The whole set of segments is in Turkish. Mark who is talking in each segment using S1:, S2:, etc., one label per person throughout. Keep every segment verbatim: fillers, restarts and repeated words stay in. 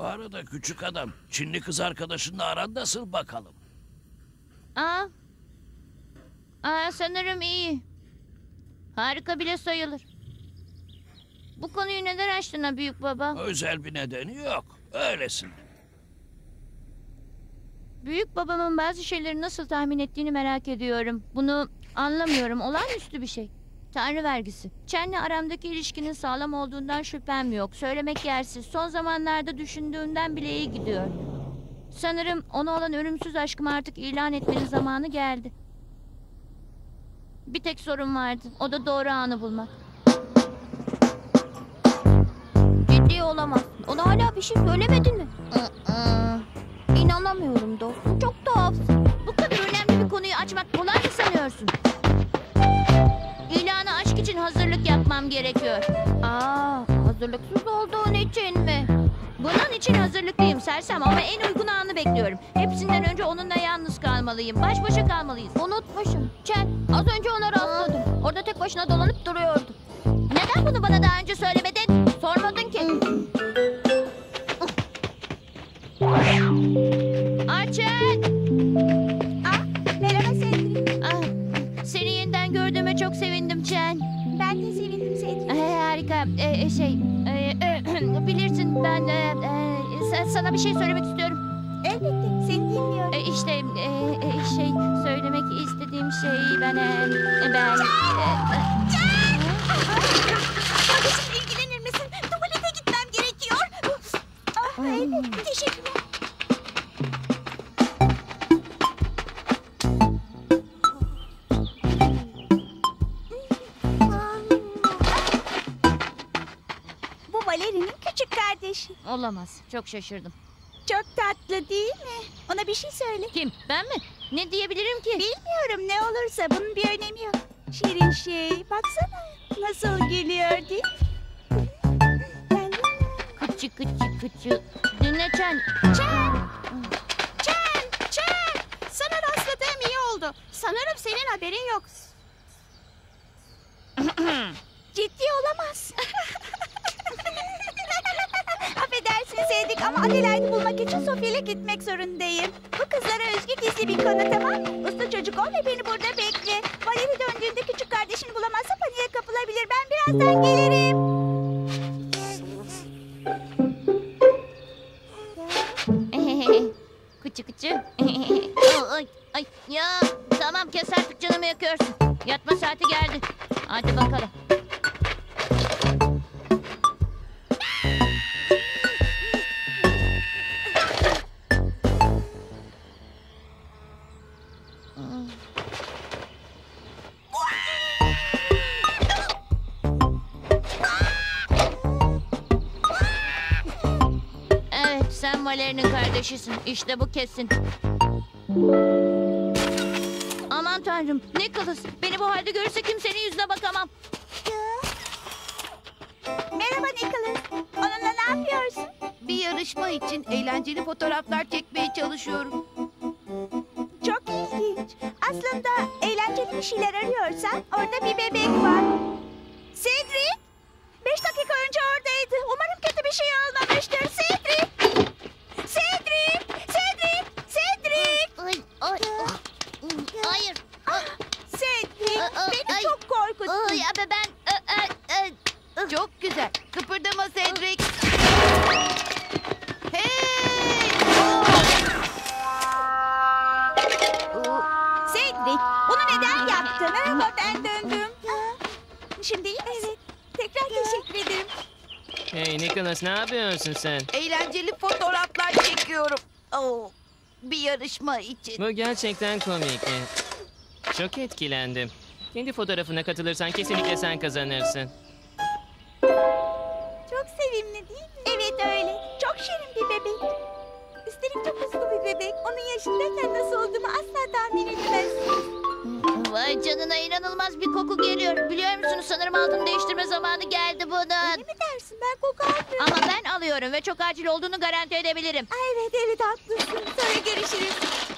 S1: arada küçük adam, Çinli kız arkadaşınla aran nasıl bakalım?
S2: Aa. Aa, sanırım iyi. Harika bile sayılır. Bu konuyu neden açtın ha büyük baba?
S1: Özel bir nedeni yok. Öylesine.
S2: Büyük babamın bazı şeyleri nasıl tahmin ettiğini merak ediyorum. Bunu anlamıyorum. Olağanüstü bir şey. Tanrı vergisi. Chen'le aramdaki ilişkinin sağlam olduğundan şüphem yok. Söylemek yersiz. Son zamanlarda düşündüğümden bile iyi gidiyor. Sanırım ona olan ölümsüz aşkımı artık ilan etmenin zamanı geldi. Bir tek sorun vardı. O da doğru anı bulmak. Ciddi olamaz. Ona hala bir şey söylemedin mi? İnanamıyorum dostum. Çok tuhafsın. Bu kadar önemli bir konuyu açmak kolay mı sanıyorsun? İlanı aşk için hazırlık yapmam gerekiyor. Aa, hazırlıksız olduğun için mi? Bunun için hazırlıklıyım sersem ama en uygun anı bekliyorum. Hepsinden önce onunla yalnız kalmalıyım. Baş başa kalmalıyız. Unutmuşum. Chen, az önce ona rastladım. Orada tek başına dolanıp duruyordu. Neden bunu bana daha önce söylemedin? Sormadın ki. Arçen!
S3: Ah, merhaba Cedric.
S2: Ah, seni yeniden gördüğüme çok sevindim Chen.
S3: Ben de sevindim Cedric.
S2: Ee, harika. Ee, şey, e, bilirsin ben e, e, sana bir şey söylemek istiyorum.
S3: Elbette, seni dinliyorum.
S2: E, işte e, e, şey söylemek istediğim şey ben e, ben.
S3: Kardeşim ilgilenir misin? Tuvalete gitmem gerekiyor. Ah, elbette, teşekkürler. Bu balerinin küçük kardeşi.
S2: Olamaz. Çok şaşırdım.
S3: Çok tatlı değil mi? Ona bir şey söyle.
S2: Kim? Ben mi? Ne diyebilirim ki?
S3: Bilmiyorum, ne olursa bunun bir önemi yok. Şirin şey, baksana nasıl gülüyor değil mi?
S2: Kıçı kıçı kıçı. Dinle Chen.
S3: Chen! Chen! Chen! Sana rastladığım iyi oldu. Sanırım senin haberin yok. Ciddi olamaz. Affedersin Sevdik ama Adelaide'i bulmak için Sofya'yla gitmek zorundayım. Bu kızlara özgü gizli bir konu, tamam mı? Uslu çocuk ol ve beni burada bekle. Valeri döndüğünde küçük kardeşini bulamazsa paniğe kapılabilir. Ben birazdan gelirim.
S2: Kıçı kıçı. Ay, ay, ya tamam kes artık canımı yakıyorsun. Yatma saati geldi. Hadi bakalım. Evet, sen Valeri'nin kardeşisin. İşte bu kesin. Aman tanrım, Nicholas. Beni bu halde görürse kimsenin yüzüne bakamam.
S3: Merhaba Nicholas. Onunla ne yapıyorsun?
S4: Bir yarışma için eğlenceli fotoğraflar çekmeye çalışıyorum.
S3: Çok ilginç. Aslında eğlenceli bir şeyler arıyorsan orada bir bebek var. Cedric! Beş dakika önce oradaydı. Umarım kötü bir şey olmamıştır. Cedric! Cedric! Cedric! Cedric!
S2: Ay, ay, hayır.
S3: Cedric!
S2: Aa, aa,
S3: Beni
S2: ay.
S3: çok korkuttun.
S2: Ay, abi ben... e, e, e,
S4: Çok güzel. Kıpırdama Cedric. Hey!
S3: Cedric! Bunu neden yaptın? Merhaba, ben döndüm. Şimdi iyi misin? Evet. Tekrar teşekkür ederim.
S5: Hey Nicholas, ne yapıyorsun sen?
S4: Eğlenceli fotoğraflar çekiyorum. Oo, bir yarışma için.
S5: Bu gerçekten komik. Çok etkilendim. Kendi fotoğrafına katılırsan kesinlikle sen kazanırsın.
S3: Çok sevimli değil mi? Evet öyle. Çok şirin bir bebek. Üstelik çok uslu bir bebek. Onun yaşındayken nasıl olduğumu asla tahmin edemezsin.
S2: Vay canına, inanılmaz bir koku geliyor. Biliyor musunuz, sanırım altını değiştirme zamanı geldi bunun.
S3: Öyle mi dersin? Ben koku almıyorum.
S2: Ama ben alıyorum ve çok acil olduğunu garanti edebilirim.
S3: Ay, evet evet haklısın. Sonra görüşürüz.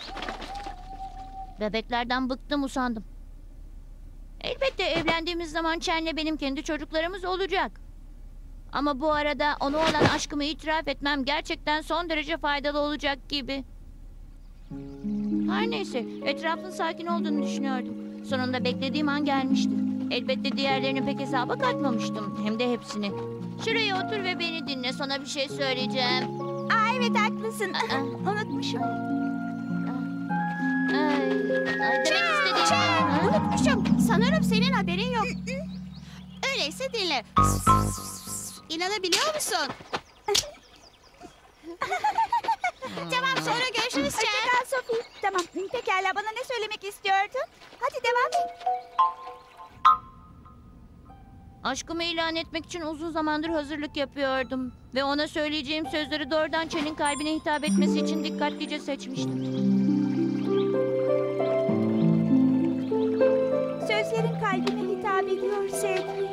S2: Bebeklerden bıktım, usandım. Elbette evlendiğimiz zaman Chen'le benim kendi çocuklarımız olacak. Ama bu arada ona olan aşkımı itiraf etmem gerçekten son derece faydalı olacak gibi. Her neyse, etrafın sakin olduğunu düşünüyordum. Sonunda beklediğim an gelmişti. Elbette diğerlerini pek hesaba katmamıştım. Hem de hepsini. Şuraya otur ve beni dinle. Sana bir şey söyleyeceğim.
S3: Aa, evet haklısın.
S2: Aa.
S3: Unutmuşum.
S2: Ay, ay, demek istediğim... Ha?
S3: Unutmuşum. Sanırım senin haberin yok. Öyleyse dinle. İnanabiliyor musun? Tamam, sonra görüşürüz. Hoşça kal Sophie. Tamam, pekala, bana ne söylemek istiyordun? Hadi devam et.
S2: Aşkımı ilan etmek için uzun zamandır hazırlık yapıyordum. Ve ona söyleyeceğim sözleri doğrudan Chen'in kalbine hitap etmesi için dikkatlice seçmiştim.
S3: Sözlerin kalbime hitap ediyor Cedric.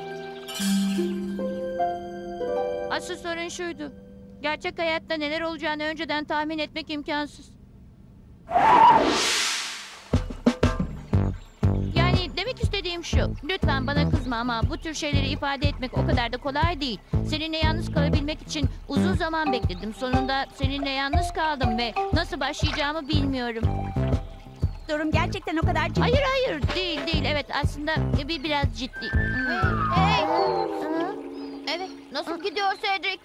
S2: Asıl sorun şuydu. Gerçek hayatta neler olacağını önceden tahmin etmek imkansız. Yani demek istediğim şu. Lütfen bana kızma ama bu tür şeyleri ifade etmek o kadar da kolay değil. Seninle yalnız kalabilmek için uzun zaman bekledim. Sonunda seninle yalnız kaldım ve nasıl başlayacağımı bilmiyorum.
S3: Durum gerçekten o kadar ciddi.
S2: Hayır hayır değil değil. Evet aslında bir biraz ciddi. Hey. Evet. Nasıl gidiyor Cedric?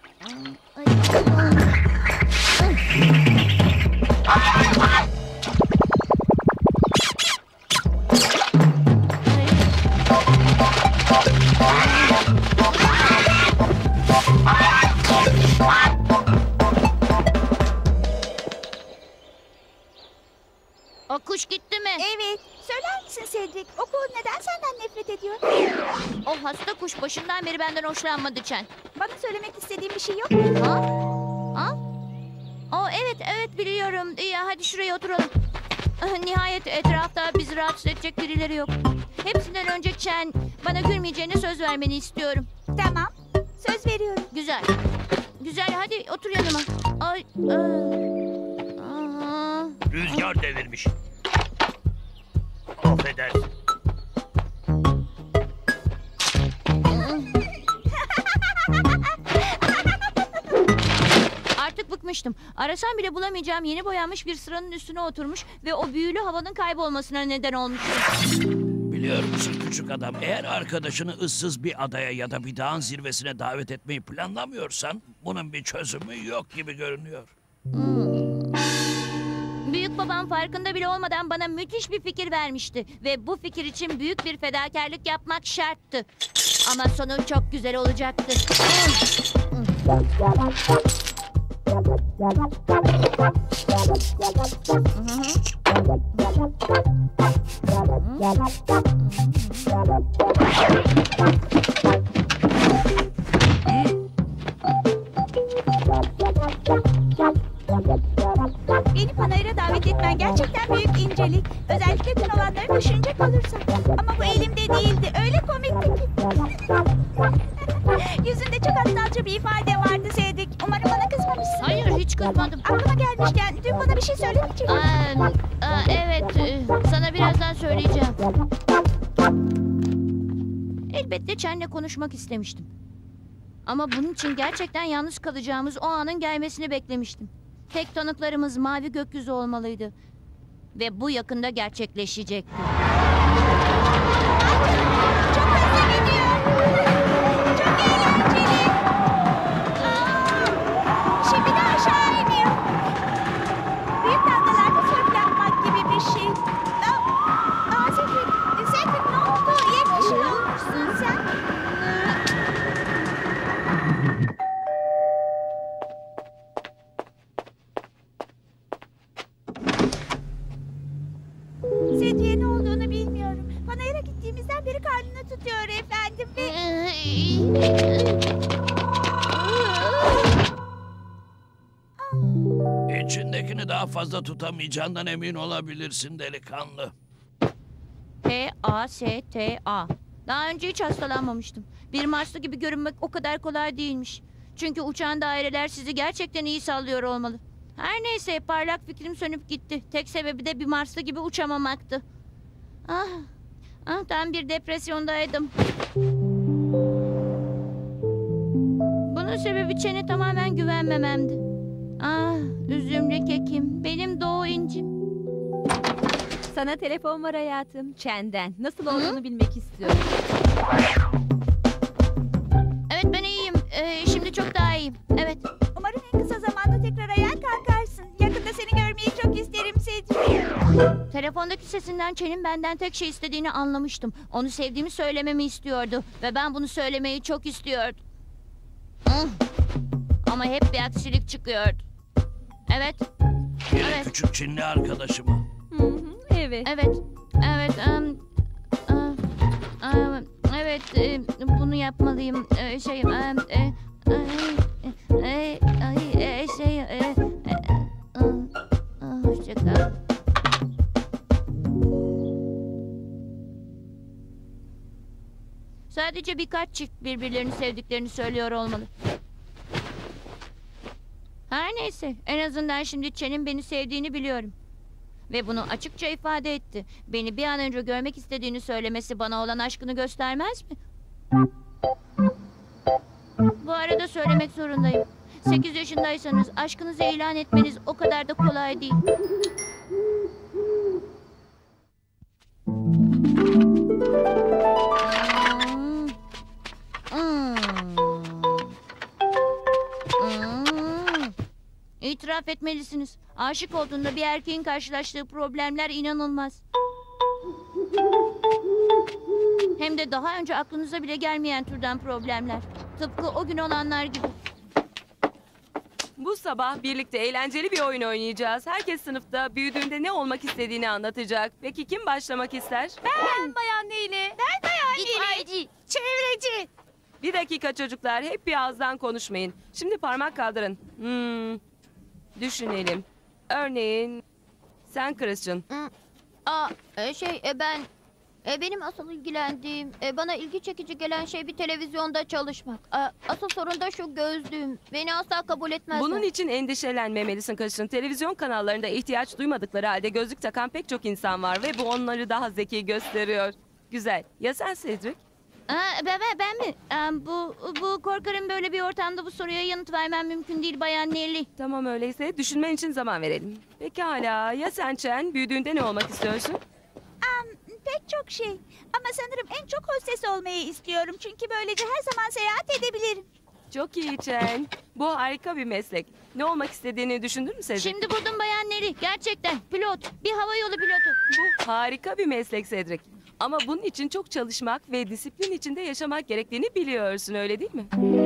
S2: O kuş gitti mi?
S3: Evet. Söyler misin Cedric? O kuğu neden senden nefret ediyor?
S2: O hasta kuş başından beri benden hoşlanmadı Chen.
S3: Bana söylemek istediğin bir şey yok mu?
S2: Ha? Ha? O evet evet biliyorum. İyi hadi şuraya oturalım. Ah, Nihayet etrafta bizi rahatsız edecek birileri yok. Hepsinden önce Chen bana gülmeyeceğine söz vermeni istiyorum.
S3: Tamam. Söz veriyorum.
S2: Güzel. Güzel hadi otur yanıma. Ay. aa. Aa.
S1: Rüzgar devirmiş. Affedersin.
S2: Artık bıkmıştım. Arasam bile bulamayacağım yeni boyanmış bir sıranın üstüne oturmuş ve o büyülü havanın kaybolmasına neden olmuştu.
S1: Biliyor musun küçük adam, eğer arkadaşını ıssız bir adaya ya da bir dağın zirvesine davet etmeyi planlamıyorsan bunun bir çözümü yok gibi görünüyor.
S2: Büyük babam farkında bile olmadan bana müthiş bir fikir vermişti ve bu fikir için büyük bir fedakarlık yapmak şarttı. Ama sonu çok güzel olacaktı.
S3: Beni panayıra davet etmen gerçekten büyük incelik. Özellikle dün olanları düşünecek olursak. Ama bu elimde değildi. Öyle komikti ki. Yüzünde çok aptalca bir ifade vardı Cedric. Umarım bana kızmamışsın.
S2: Hayır hiç kızmadım.
S3: Aklıma gelmişken dün bana bir şey söylemeyecek misin?
S2: Aa, aa, evet e, sana birazdan söyleyeceğim. Elbette Chen'le konuşmak istemiştim. Ama bunun için gerçekten yalnız kalacağımız o anın gelmesini beklemiştim. Tek tanıklarımız mavi gökyüzü olmalıydı. Ve bu yakında gerçekleşecekti.
S3: Çok hızlı gidiyor. Çok eğlenceli. Aa, şimdi de aşağı iniyor. Büyük dalgalarda sörf yapmak gibi bir şey. Aa, aa Cedric, Cedric ne oldu? Yemyeşil olmuşsun sen. Cedric'e ne olduğunu bilmiyorum. Panayır'a gittiğimizden beri karnını tutuyor efendim ve...
S1: İçindekini daha fazla tutamayacağından emin olabilirsin delikanlı.
S2: T A S T A. Daha önce hiç hastalanmamıştım. Bir Marslı gibi görünmek o kadar kolay değilmiş. Çünkü uçan daireler sizi gerçekten iyi sallıyor olmalı. Her neyse parlak fikrim sönüp gitti. Tek sebebi de bir Marslı gibi uçamamaktı. Ah, ah tam bir depresyondaydım. sebebi Çen'e tamamen güvenmememdi. Ah, üzümlü kekim, benim doğu incim.
S6: Sana telefon var hayatım. Çen'den. Nasıl olduğunu bilmek istiyorum.
S2: Evet, ben iyiyim. Ee, şimdi çok daha iyiyim. Evet.
S3: Umarım en kısa zamanda tekrar ayağa kalkarsın. Yakında seni görmeyi çok isterim Cedric.
S2: Telefondaki sesinden Çen'in benden tek şey istediğini anlamıştım. Onu sevdiğimi söylememi istiyordu. Ve ben bunu söylemeyi çok istiyordum. Hmm. Ama hep bir aksilik çıkıyordu. Evet,
S1: Yine
S2: Evet.
S1: küçük Çinli arkadaşımı.
S6: Hı hı, evet.
S2: evet, evet. em, em, em, evet, em, bunu yapmalıyım. Ee, şey, em, e, ay, e, ay, e, şey, e, e, e, hoşça kal. Sadece birkaç çift birbirlerini sevdiklerini söylüyor olmalı. Her neyse, en azından şimdi Çen'in beni sevdiğini biliyorum. Ve bunu açıkça ifade etti. Beni bir an önce görmek istediğini söylemesi bana olan aşkını göstermez mi? Bu arada söylemek zorundayım. Sekiz yaşındaysanız aşkınızı ilan etmeniz o kadar da kolay değil. Hmm. Hmm. Hmm. İtiraf etmelisiniz. Aşık olduğunda bir erkeğin karşılaştığı problemler inanılmaz. Hem de daha önce aklınıza bile gelmeyen türden problemler. Tıpkı o gün olanlar gibi.
S7: Bu sabah birlikte eğlenceli bir oyun oynayacağız. Herkes sınıfta büyüdüğünde ne olmak istediğini anlatacak. Peki kim başlamak ister?
S6: Ben Bayan Leyli. Ben
S2: İtfaiyeci.
S6: Çevreci.
S7: Bir dakika çocuklar, hep bir ağızdan konuşmayın. Şimdi parmak kaldırın. Hmm, düşünelim. Örneğin sen Christian.
S2: Aa, e, şey e, ben e, benim asıl ilgilendiğim, e, bana ilgi çekici gelen şey bir televizyonda çalışmak. E, asıl sorun da şu gözlüğüm. Beni asla kabul etmezler.
S7: Bunun için endişelenmemelisin Christian. Televizyon kanallarında ihtiyaç duymadıkları halde gözlük takan pek çok insan var ve bu onları daha zeki gösteriyor. Güzel. Ya sen Cedric?
S2: Aa, ben, ben, ben mi? Aa, bu, bu korkarım böyle bir ortamda bu soruya yanıt vermem mümkün değil Bayan Nelly.
S7: Tamam öyleyse düşünmen için zaman verelim. Pekala. Ya sen Chen? Büyüdüğünde ne olmak istiyorsun?
S3: Am, pek çok şey. Ama sanırım en çok hostes olmayı istiyorum. Çünkü böylece her zaman seyahat edebilirim.
S7: Çok iyi Chen. Bu harika bir meslek. Ne olmak istediğini düşündün mü Cedric?
S2: Şimdi buldum Bayan Nelly. Gerçekten pilot. Bir havayolu pilotu.
S7: Bu harika bir meslek Cedric. Ama bunun için çok çalışmak ve disiplin içinde yaşamak gerektiğini biliyorsun, öyle değil mi?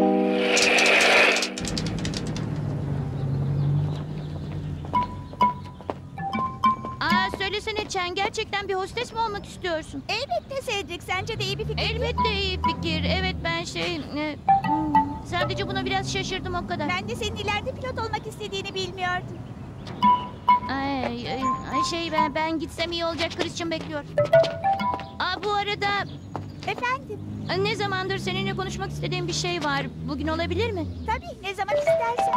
S2: Aa, söylesene Chen, gerçekten bir hostes mi olmak istiyorsun?
S3: Elbette Cedric. Sence de iyi bir fikir değil mi?
S2: Elbette iyi fikir. Evet ben şey... e, hmm, sadece buna biraz şaşırdım o kadar.
S3: Ben de senin ileride pilot olmak istediğini bilmiyordum.
S2: Ay, ay, ay, şey ben, ben gitsem iyi olacak. Christian bekliyor. Aa, bu arada
S3: Efendim?
S2: e, ne zamandır seninle konuşmak istediğim bir şey var. Bugün olabilir mi?
S3: Tabii ne zaman istersen.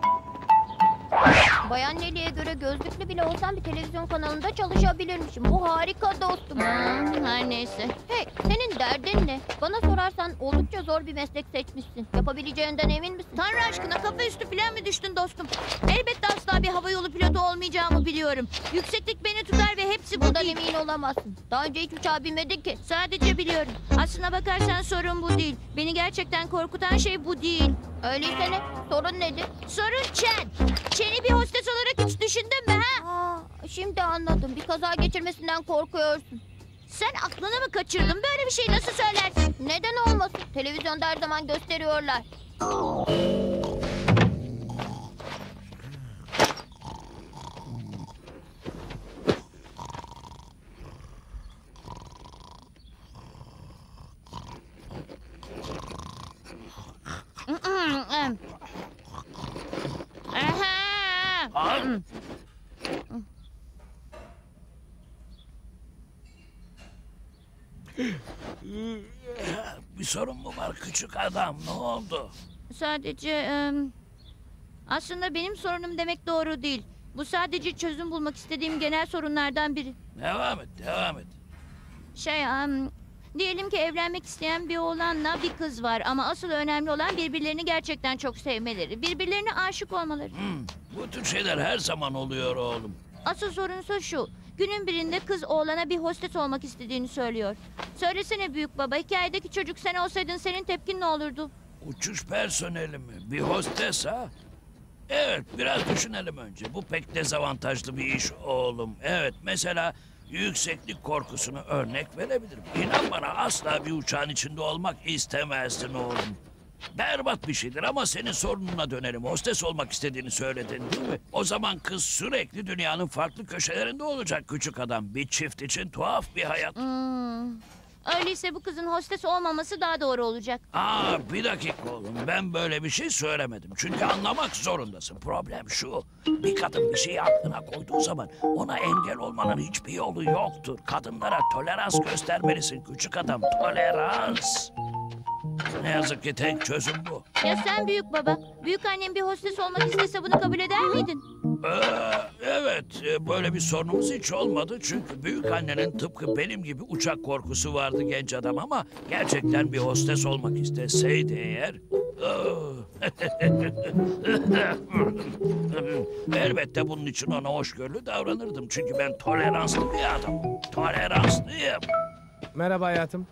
S2: Bayan Nelly'e göre gözlüklü bile olsam bir televizyon kanalında çalışabilirmişim. Bu harika dostum. Her neyse. Hey, senin derdin ne? Bana sorarsan oldukça zor bir meslek seçmişsin. Yapabileceğinden emin misin? Tanrı aşkına kafa üstü falan mı düştün dostum? Elbette asla bir havayolu pilotu olmayacağımı biliyorum. Yükseklik beni tutar ve hepsi bu
S8: Bundan
S2: değil.
S8: emin olamazsın. Daha önce hiç uçağa binmedin ki.
S2: Sadece biliyorum. Aslına bakarsan sorun bu değil. Beni gerçekten korkutan şey bu değil.
S8: Öyleyse ne? Sorun nedir?
S2: Sorun Chen. Chen'i bir hostes olarak hiç düşündün mü ha?
S8: Aa, şimdi anladım. Bir kaza geçirmesinden korkuyorsun.
S2: Sen aklını mı kaçırdın? Böyle bir şey nasıl söylersin?
S8: Neden olmasın? Televizyonda her zaman gösteriyorlar.
S2: Aha!
S1: Al. Bir sorun mu var küçük adam? Ne oldu?
S2: Sadece em, aslında benim sorunum demek doğru değil. Bu sadece çözüm bulmak istediğim genel sorunlardan biri.
S1: Devam et, devam et.
S2: Şey, em, Diyelim ki evlenmek isteyen bir oğlanla bir kız var ama asıl önemli olan birbirlerini gerçekten çok sevmeleri, birbirlerine aşık olmaları.
S1: Hmm, bu tür şeyler her zaman oluyor oğlum.
S2: Asıl sorunsa şu. Günün birinde kız oğlana bir hostes olmak istediğini söylüyor. Söylesene büyük baba, hikayedeki çocuk sen olsaydın senin tepkin ne olurdu?
S1: Uçuş personeli mi? Bir hostes ha? Evet, biraz düşünelim önce. Bu pek dezavantajlı bir iş oğlum. Evet, mesela yükseklik korkusunu örnek verebilirim. İnan bana asla bir uçağın içinde olmak istemezdin oğlum. Berbat bir şeydir ama senin sorununa dönelim. Hostes olmak istediğini söyledin değil mi? O zaman kız sürekli dünyanın farklı köşelerinde olacak küçük adam. Bir çift için tuhaf bir hayat.
S2: Hmm. Öyleyse bu kızın hostes olmaması daha doğru olacak.
S1: Aa, bir dakika oğlum, ben böyle bir şey söylemedim. Çünkü anlamak zorundasın. Problem şu, bir kadın bir şeyi aklına koyduğu zaman ona engel olmanın hiçbir yolu yoktur. Kadınlara tolerans göstermelisin küçük adam, tolerans. Ne yazık ki tek çözüm bu.
S2: Ya sen büyük baba, büyük annem bir hostes olmak istese bunu kabul eder miydin?
S1: Ee, evet, e, böyle bir sorunumuz hiç olmadı. Çünkü büyük annenin tıpkı benim gibi uçak korkusu vardı genç adam ama gerçekten bir hostes olmak isteseydi eğer... Oh. Elbette bunun için ona hoşgörülü davranırdım. Çünkü ben toleranslı bir adamım. Toleranslıyım.
S9: Merhaba hayatım.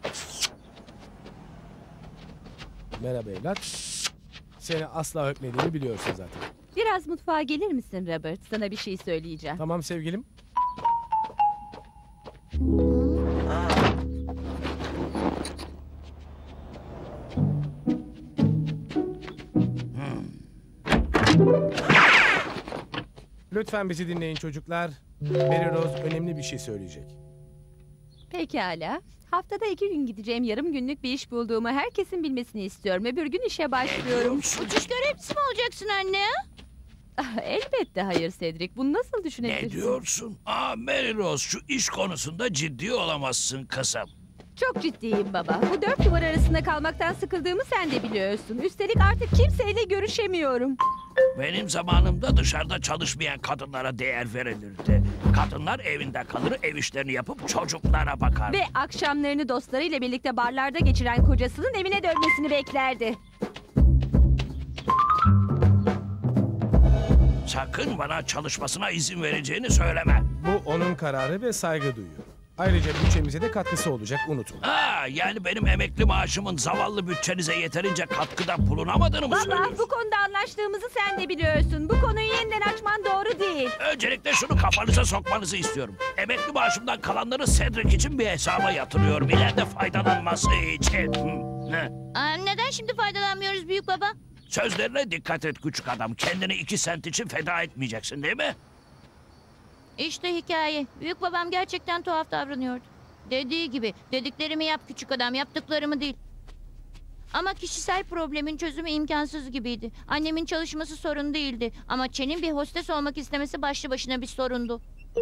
S9: Merhaba evlat. Seni asla öpmediğimi biliyorsun zaten.
S6: Biraz mutfağa gelir misin Robert? Sana bir şey söyleyeceğim.
S9: Tamam sevgilim. Lütfen bizi dinleyin çocuklar. Mary Rose önemli bir şey söyleyecek.
S6: Pekala. Haftada iki gün gideceğim yarım günlük bir iş bulduğumu herkesin bilmesini istiyorum. Öbür gün işe başlıyorum.
S2: Uçuş görevlisi mi olacaksın anne?
S6: Ah, elbette hayır Cedric. Bunu nasıl
S1: Ne
S6: düşünebilirsin?
S1: diyorsun? Aa, Mary Rose, şu iş konusunda ciddi olamazsın kızım.
S6: Çok ciddiyim baba. Bu dört duvar arasında kalmaktan sıkıldığımı sen de biliyorsun. Üstelik artık kimseyle görüşemiyorum.
S1: Benim zamanımda dışarıda çalışmayan kadınlara değer verilirdi. Kadınlar evinde kalır, ev işlerini yapıp çocuklara bakar.
S6: Ve akşamlarını dostlarıyla birlikte barlarda geçiren kocasının evine dönmesini beklerdi.
S1: Sakın bana çalışmasına izin vereceğini söyleme.
S9: Bu onun kararı ve saygı duyuyorum. Ayrıca bütçemize de katkısı olacak, unutma.
S1: Ha, yani benim emekli maaşımın zavallı bütçenize yeterince katkıda bulunamadığını mı
S6: Baba
S1: söylüyorsun?
S6: bu konuda anlaştığımızı sen de biliyorsun. Bu konuyu yeniden açman doğru değil.
S1: Öncelikle şunu kafanıza sokmanızı istiyorum. Emekli maaşımdan kalanları Cedric için bir hesaba yatırıyorum. İleride faydalanması için. Hı, ne?
S2: Aa, neden şimdi faydalanmıyoruz büyük baba?
S1: Sözlerine dikkat et küçük adam. Kendini iki sent için feda etmeyeceksin değil mi?
S2: İşte hikaye. Büyük babam gerçekten tuhaf davranıyordu. Dediği gibi dediklerimi yap küçük adam, yaptıklarımı değil. Ama kişisel problemin çözümü imkansız gibiydi. Annemin çalışması sorun değildi. Ama Chen'in bir hostes olmak istemesi başlı başına bir sorundu.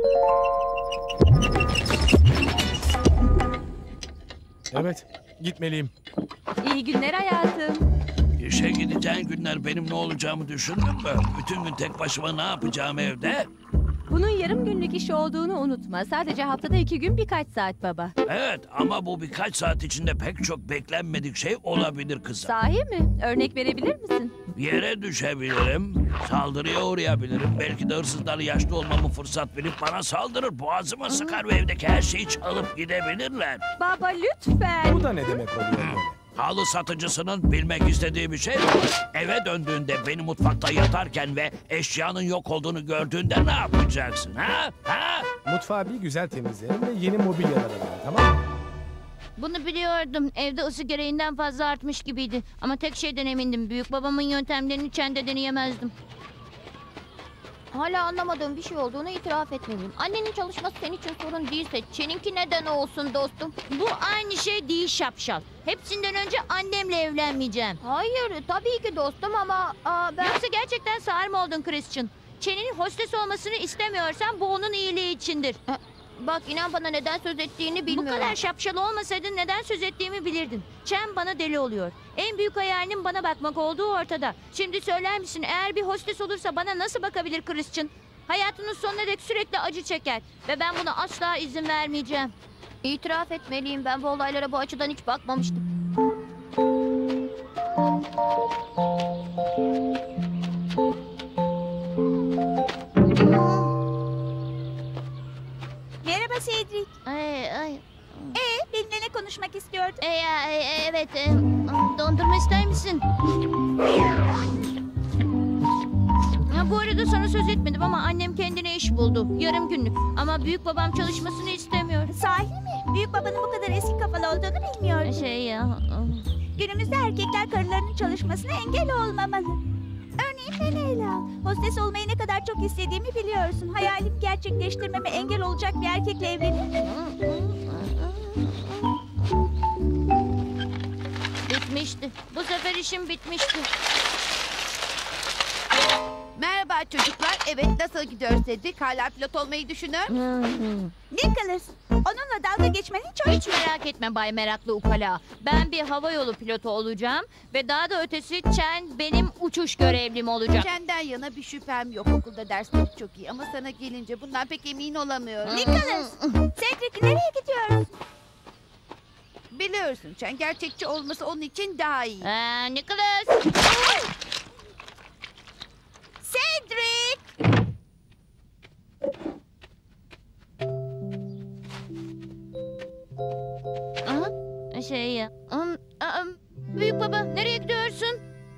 S9: Evet, gitmeliyim.
S6: İyi günler hayatım.
S1: İşe gideceğin günler benim ne olacağımı düşündün mü? Bütün gün tek başıma ne yapacağım evde?
S6: Bunun yarım günlük iş olduğunu unutma. Sadece haftada iki gün birkaç saat baba.
S1: Evet ama bu birkaç saat içinde pek çok beklenmedik şey olabilir kızım.
S6: Sahi mi? Örnek verebilir misin?
S1: Yere düşebilirim, saldırıya uğrayabilirim. Belki de hırsızlar yaşlı olmamı fırsat bilip bana saldırır. Boğazımı sıkar ve evdeki her şeyi çalıp gidebilirler.
S6: Baba lütfen.
S9: Bu da ne demek oluyor böyle?
S1: Halı satıcısının bilmek istediği bir şey var. Eve döndüğünde beni mutfakta yatarken ve eşyanın yok olduğunu gördüğünde ne yapacaksın ha? Ha?
S9: Mutfağı bir güzel temizlerim ve yeni mobilyalar alırım, tamam mı?
S2: Bunu biliyordum. Evde ısı gereğinden fazla artmış gibiydi. Ama tek şeyden emindim. Büyük babamın yöntemlerini Chen'de deneyemezdim.
S8: Hala anlamadığım bir şey olduğunu itiraf etmeliyim. Annenin çalışması senin için sorun değilse Chen'inki neden olsun dostum?
S2: Bu aynı şey değil şapşal. Hepsinden önce annemle evlenmeyeceğim.
S8: Hayır tabii ki dostum ama aa, ben...
S2: Yoksa gerçekten sağır mı oldun Christian? Chen'in hostes olmasını istemiyorsan bu onun iyiliği içindir.
S8: Ha, Bak inan bana neden söz ettiğini
S2: Bu
S8: bilmiyorum.
S2: kadar şapşal olmasaydın neden söz ettiğimi bilirdin. Chen bana deli oluyor. En büyük hayalinin bana bakmak olduğu ortada. Şimdi söyler misin eğer bir hostes olursa bana nasıl bakabilir Christian? Hayatının sonuna dek sürekli acı çeker. Ve ben buna asla izin vermeyeceğim.
S8: İtiraf etmeliyim, ben bu olaylara bu açıdan hiç bakmamıştım.
S3: Merhaba Cedric.
S8: Ay, ay.
S3: Ee, benimle ne konuşmak istiyordun?
S8: E, ya, e, evet, e, dondurma ister misin? Ya, bu arada sana söz etmedim ama annem kendine iş buldu. Yarım günlük. Ama büyük babam çalışmasını istemiyor.
S3: Sahi mi? Büyük babanın bu kadar eski kafalı olduğunu bilmiyordum.
S8: Şey ya...
S3: Günümüzde erkekler karılarının çalışmasına engel olmamalı. Örneğin beni ele al. Hostes olmayı ne kadar çok istediğimi biliyorsun. Hayalimi gerçekleştirmeme engel olacak bir erkekle evlenir miyim?
S8: Bitmişti. Bu sefer işim bitmişti.
S4: Merhaba çocuklar. Evet, nasıl gidiyor Cedric? Hala pilot olmayı düşünüyor musun?
S3: Nicholas, onunla dalga geçmeni hiç hoş
S8: Hiç merak etme Bay Meraklı Ukala. Ben bir havayolu pilotu olacağım ve daha da ötesi Chen benim uçuş görevlim olacak.
S4: Senden yana bir şüphem yok. Okulda dersleri çok iyi ama sana gelince bundan pek emin olamıyorum.
S3: Nicholas, Cedric nereye gidiyoruz?
S4: Biliyorsun Chen, gerçekçi olması onun için daha iyi.
S8: Ee, Nicholas!
S3: Cedric!
S8: Aha, şey ya... Um, um, büyük baba nereye gidiyorsun?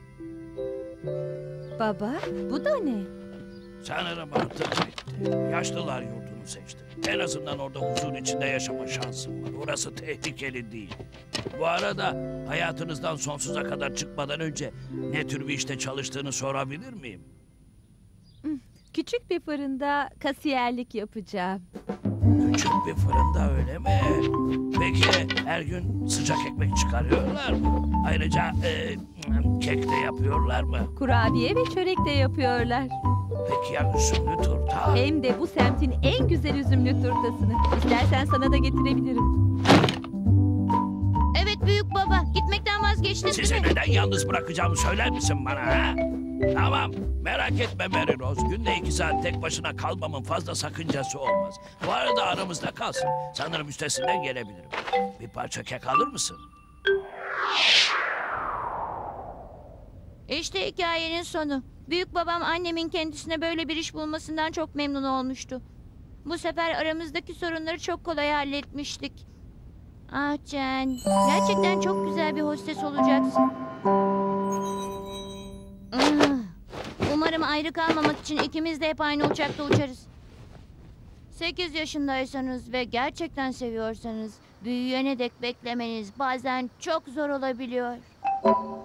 S6: Baba, bu da ne?
S1: Sanırım artık bitti. Yaşlılar yurdunu seçtim. En azından orada huzur içinde yaşama şansım var. Orası tehlikeli değil. Bu arada hayatınızdan sonsuza kadar çıkmadan önce ne tür bir işte çalıştığını sorabilir miyim?
S6: Küçük bir fırında kasiyerlik yapacağım.
S1: Küçük bir fırında öyle mi? Peki her gün sıcak ekmek çıkarıyorlar mı? Ayrıca e, kek de yapıyorlar mı?
S6: Kurabiye ve çörek de yapıyorlar.
S1: Peki ya üzümlü turta?
S6: Hem de bu semtin en güzel üzümlü turtasını. İstersen sana da getirebilirim.
S8: Evet büyük baba gitmekten vazgeçtin
S1: Sizi
S8: değil mi?
S1: neden yalnız bırakacağımı söyler misin bana ha? Tamam, merak etme Mary Rose. Günde iki saat tek başına kalmamın fazla sakıncası olmaz. Bu arada aramızda kalsın. Sanırım üstesinden gelebilirim. Bir parça kek alır mısın?
S8: İşte hikayenin sonu. Büyük babam annemin kendisine böyle bir iş bulmasından çok memnun olmuştu. Bu sefer aramızdaki sorunları çok kolay halletmiştik. Ah Chen, gerçekten çok güzel bir hostes olacaksın. Ah, umarım ayrı kalmamak için ikimiz de hep aynı uçakta uçarız. Sekiz yaşındaysanız ve gerçekten seviyorsanız büyüyene dek beklemeniz bazen çok zor olabiliyor.